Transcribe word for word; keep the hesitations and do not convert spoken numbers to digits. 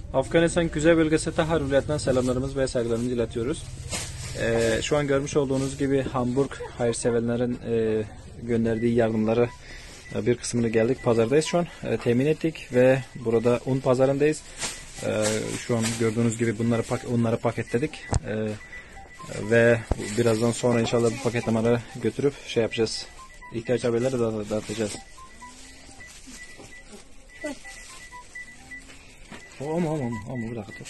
Afganistan Kuzey Bölgesi Tahar Vilayeti'nden selamlarımız ve saygılarımızı iletiyoruz. Ee, şu an görmüş olduğunuz gibi Hamburg hayırseverlerin e, gönderdiği yardımları e, bir kısmını geldik. Pazardayız şu an. E, temin ettik ve burada un pazarındayız. E, şu an gördüğünüz gibi bunları pak unları paketledik. E, ve birazdan sonra inşallah bu paketlemeleri götürüp şey yapacağız. İhtiyaç haberleri de dağıtacağız. Ama ama ama bir dakika.